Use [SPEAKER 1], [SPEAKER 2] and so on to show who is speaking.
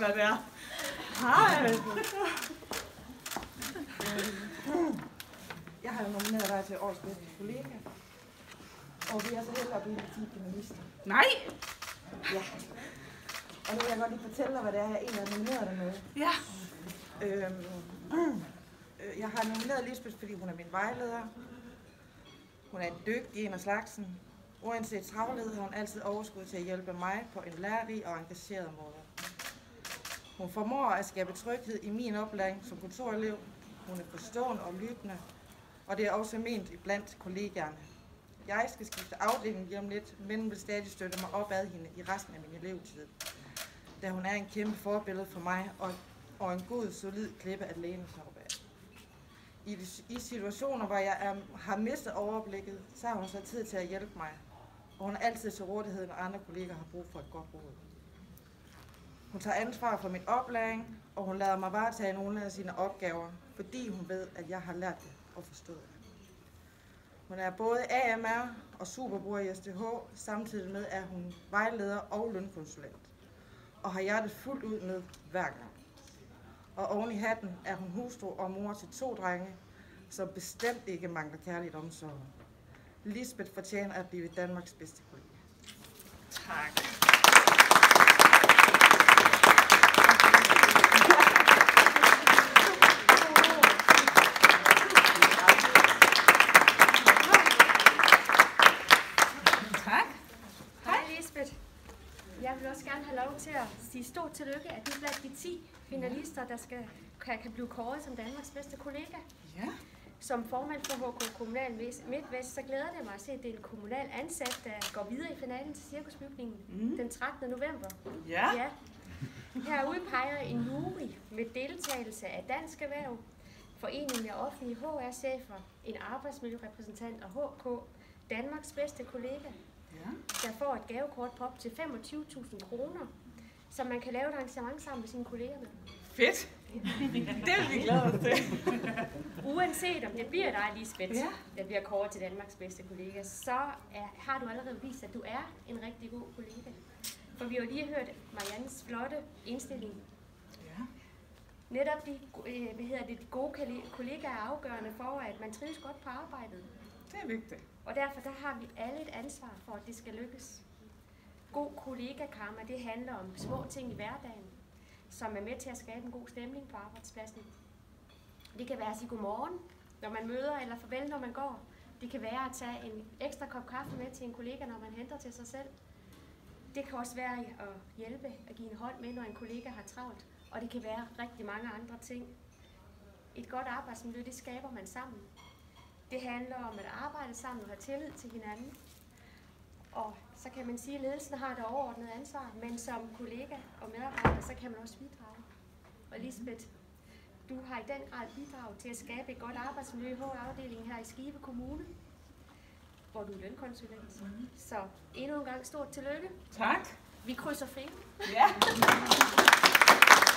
[SPEAKER 1] hvad det er. Hej.
[SPEAKER 2] Jeg har jo nomineret dig til årets bedste kollega. Og vi er så heldige at blive 10 finalister.
[SPEAKER 1] Nej!
[SPEAKER 2] Ja. Og nu vil jeg godt lige fortælle dig, hvad det er, jeg egentlig har nomineret dig med.
[SPEAKER 1] Ja.
[SPEAKER 2] Jeg har nomineret Lisbeth, fordi hun er min vejleder. Hun er en dygtig en af slagsen. Uanset travlhed har hun altid overskud til at hjælpe mig på en lærerig og engageret måde. Hun formår at skabe tryghed i min oplæring som kontorelev. Hun er forstående og lyttende, og det er også ment blandt kollegaerne. Jeg skal skifte afdeling lige om lidt, men vil stadig støtte mig op ad hende i resten af min elevtid, da hun er en kæmpe forbillede for mig og en god, solid klippe at læne sig op af. I situationer, hvor jeg har mistet overblikket, så har hun så tid til at hjælpe mig, og hun er altid til rådighed, når andre kolleger har brug for et godt råd. Hun tager ansvar for min oplæring, og hun lader mig varetage nogle af sine opgaver, fordi hun ved, at jeg har lært det og forstået det. Hun er både AMR og superbruger i SDH, samtidig med at hun vejleder og lønkonsulent, og har hjertet fuldt ud med hver gang. Og oven i hatten er hun hustru og mor til 2 drenge, som bestemt ikke mangler kærligt omsorg. Lisbeth fortjener at blive Danmarks bedste kollega.
[SPEAKER 1] Tak.
[SPEAKER 3] Jeg vil også gerne have lov til at sige stort tillykke, at du er blandt de 10 finalister, der kan blive kåret som Danmarks bedste kollega.
[SPEAKER 1] Ja.
[SPEAKER 3] Som formand for HK Kommunal Midtvest, så glæder det mig at se, at det er en kommunal ansat, der går videre i finalen til Cirkusbygningen den 13. november.
[SPEAKER 1] Ja.
[SPEAKER 3] Her udpeger en jury med deltagelse af Dansk Erhverv, Foreningen af Offentlige HR-chefer, en arbejdsmiljørepræsentant og HK, Danmarks bedste kollega, der får et gavekort på op til 25.000 kroner, som man kan lave et arrangement sammen med sine kolleger med.
[SPEAKER 1] Fedt! Det er vi glade os til.
[SPEAKER 3] Uanset om det bliver dig, Lisbeth, der bliver kåret til Danmarks bedste kollega, så har du allerede vist, at du er en rigtig god kollega. For vi har jo lige hørt Mariannes flotte indstilling.
[SPEAKER 1] Ja.
[SPEAKER 3] Netop de gode kollegaer er afgørende for, at man trives godt på arbejdet.
[SPEAKER 1] Det er vigtigt.
[SPEAKER 3] Og derfor der har vi alle et ansvar for, at det skal lykkes. God kollegakarma, det handler om små ting i hverdagen, som er med til at skabe en god stemning på arbejdspladsen. Det kan være at sige godmorgen, når man møder, eller farvel, når man går. Det kan være at tage en ekstra kop kaffe med til en kollega, når man henter til sig selv. Det kan også være at hjælpe, at give en hånd med, når en kollega har travlt. Og det kan være rigtig mange andre ting. Et godt arbejdsmiljø, det skaber man sammen. Det handler om at arbejde sammen og have tillid til hinanden. Og så kan man sige, at ledelsen har det overordnede ansvar, men som kollega og medarbejder, så kan man også bidrage. Og Lisbeth, du har i den grad bidraget til at skabe et godt arbejdsmiljø i HR-afdelingen her i Skive Kommune, hvor du er lønkonsulent. Så endnu en gang stort tillykke.
[SPEAKER 1] Tak.
[SPEAKER 3] Vi krydser fingre.
[SPEAKER 1] Ja.